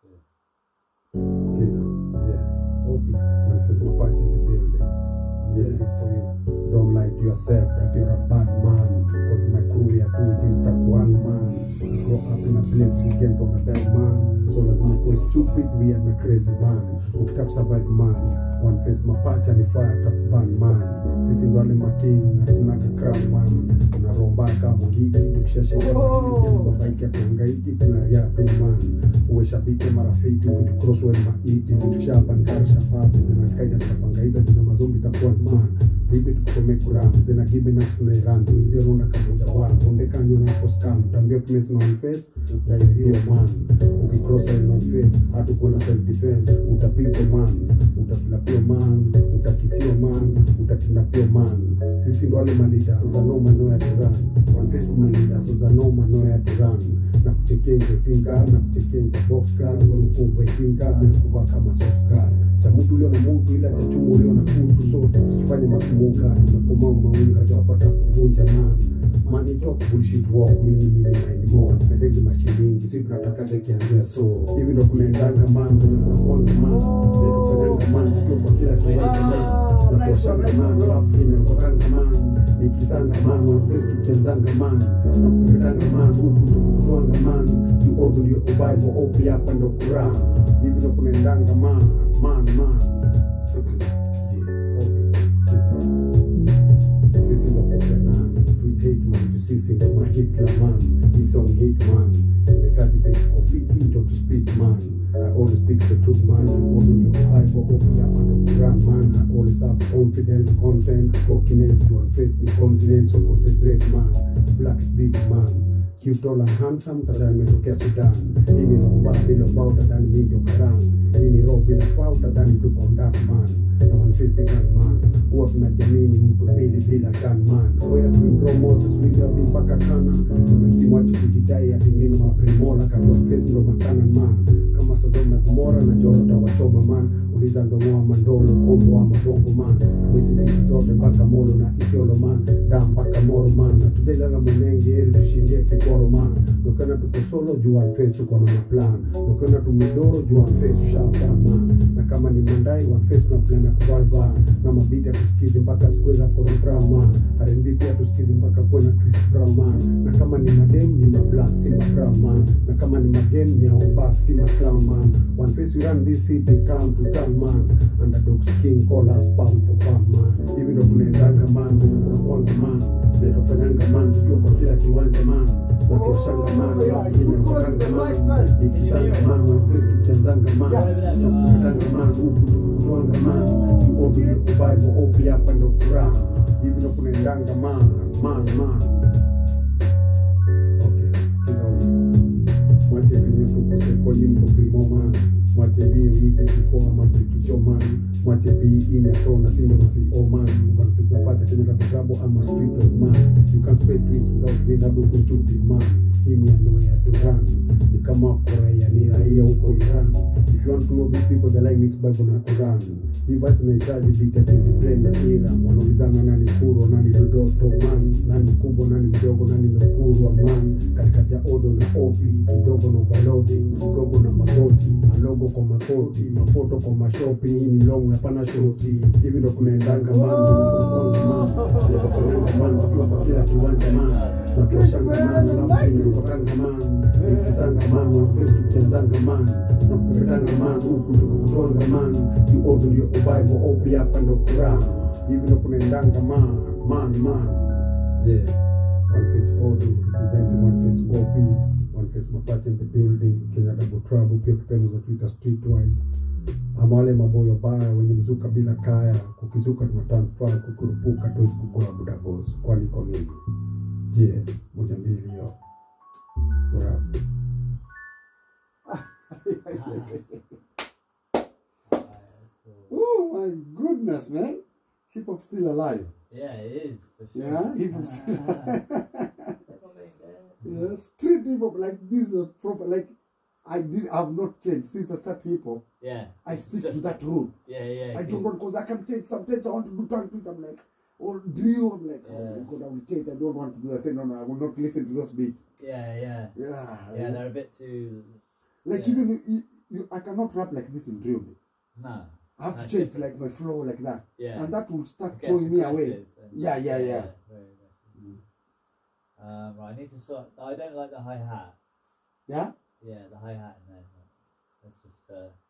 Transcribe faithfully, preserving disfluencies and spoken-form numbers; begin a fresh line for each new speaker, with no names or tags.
Yeah. Open. One face my patch in the building. Yeah, it's for you. Don't lie to yourself that you're a bad man. Because my crew here too, it is that one man. You grow up in a place you get on a bad man. So lazima kuwe stupid, weird na crazy man. Ukitaka survive man, one face mapacha ni fire tap ban man. Sisi ndo wale making, hatunaka crown man. Unaromba kama gigi, tukishashika kwa bike ya tuhangaiki, tunariatu man. Uwe shabiki marafiki, ukicross uwe maiti, tukishabankara shababu, zina kaida tutapangaiza, zina mazombi takuwa man. Tuibe tukusome kuramu, zina gibe na tunairan, tulizie ronda kamoja wana. Onde kanyo na poskam, tambio kumesi na one face, utairio man. Ukicross uwe one face, hatu kuona self defense, utapigwa man. Utasilapio man, utakisio man, utakidnapio man. Sisi ndo wale malida, sasa no mano ya turan. One face malida, sasa no mano ya turan. Na kuchekenje tinga, na kuchekenje box car, ngurukuva itinga, na kuva kama soft car. Cha mtu ulio na mtu ila cha chumu ulio na kutu sote. Usifanye makumuka, tumekoma maunga, jawapata kuvunja man. Money talk, bullshit walk, mini mini anymore. Kadegi mashilingi, siku nataka teki anzia so. Hivi ndo kunaendanga man, kunakuanga man. Neto kanyanga man, tukiwa kwa kila kiwaza man. Natoshanga man, lafu kenya nakotanga man. Nikisanga man, wafesu tukenzanga man. Nakupetanga man, huku tukukutuanga man. You open your Bible, opi hapa ndo Quran. Hivi ndo kunaendanga man, man, man. Sisi ndo kofia man, tweet hate man, to sisi ndo mahitla man. This song hate man, nekaji bake kofiti, ndo to speak man. I always speak the truth man, you open your Bible, open up and the Quran man. I always have confidence, content, cockiness, to unface incontinence, so concentrate man. Black is big man. Cute, tall and handsome, tadhani metokea Sudan. Hii ni romba bila bao, tadhani minjo karang. Hii ni roho bila fau, tadhani tuko ndap man. Na one face gun man, huwa tunajamini mtu mbili bila gun man. Oya tuimbro Moses, wigabi mpaka kana. Na msimu wachi kujidai ya tingino maprimola, katu one face ndo makanan man. Kama Sodom na Gomora na joro tawachoma man. Uliza ndomoa mandolo, kombo wa mabongo man. Mwisi sisi zote mpaka molo na isiolo man. Da mpaka moro man. Na tudelala mwenenge eri tushindie kekoro man. Nukana tuko solo juu one face tuko na maplan. Nukana tumidoro juu one face shafta man. Na kama ni mandai one face na plan ya kuvalva. Na mabita tusikizi mpaka sikuweza program man. R and B pia tusikizi mpaka kuwena Chris Brown man. Na kama ni madem ni mablack si mabrown man. Na kama ni magame ni haubak si maclown man. One face we run this city town to town man. Underdogs king call us pound for pound man. Hivi ndo kunaendanga man, kunakuanga man. Metofanyanga man, tukiwa kwa kila kiwanja man. Wakioshanga man, lafu kenya nakotanga man. Nikisanga man, one face tukenzanga man. Nakupetanga man, huku tukukutuanga man. You open your Bible, opi hapa ndo Quran. Hivi ndo kunaendanga man, man, man. Okay, sikiza huyu. Mwache vinyo tukuse kwa jimbo primo man. Mwache biyo hise kikoa mabrikicho man. Mwache bii ine tona sindo masi o man. One face mapacha kenya la kutabo ama street of man. You can't spray tweets without being able to stupid man. Hii ni ano ya Turan. Ni kama Korea ni raia huko Iran. If you want to know these people they like mixed Bible na Quran. Hii basi nahitaji vita chizi blend na Iran. Wanaulizana nani kuro, nani dodoto man. Nani kubwa, nani mdogo, nani ndokurwa man. Katikati ya odo na opi. Kidogo na overloading, kidogo na magoti. Malogo kwa makoti, mafoto kwa mashopping. Hii ni long hapana shoti. Hivi ndo kunaendanga man, kunakuanga man. Yakafanyanga man, tukiwa kwa kila kiwanja man. Wakioshanga man, lafu kenya nakotanga man. Nikisanga man, wafesu tukenzanga man. Nakupetanga man, huku tukukutuanga man. You open your Bible, opi hapa ndo Quran. Hivi ndo kunaendanga man, man, man. Yeah, one face odo, representing one face opi. One face mapacha in the building. Kenya Double Trouble, pia kipendo za Twitter streetwise. Ama wale maboyo baya, wenye mzuka bila kaya. Kukizuka tunatanfaa, kukurupuka tozi kukula buda boss. Kwani kwa nini? Je, moja mbili yo. What up? Oh my goodness, man. Hip hop still alive.
Yeah, it is. For sure.
Yeah, hip hop still alive. Yeah, street hip hop like this is proper. Like I did, I have not changed since I started hip hop.
Yeah.
I stick to that rule.
Yeah, yeah.
I don't want because I can change. Sometimes I want to do tongue twist. I'm like, or drill. I'm like,
Yeah.
oh my god, I will change. I don't want to do. I say no, no, I will not listen to those beats.
Yeah, yeah.
Yeah.
Yeah, they're a bit too.
Like
yeah.
even you, I cannot rap like this in drill.
No.
I have
No,
to change
different.
like my flow like that.
Yeah.
And that will start
It gets
throwing me away.
aggressive and-
Yeah, yeah, yeah.
Very aggressive.
Mm.
Um, right, I need to sort. I don't like the hi hat.
Yeah?
Yeah, the hi hat in there. That's just. Uh,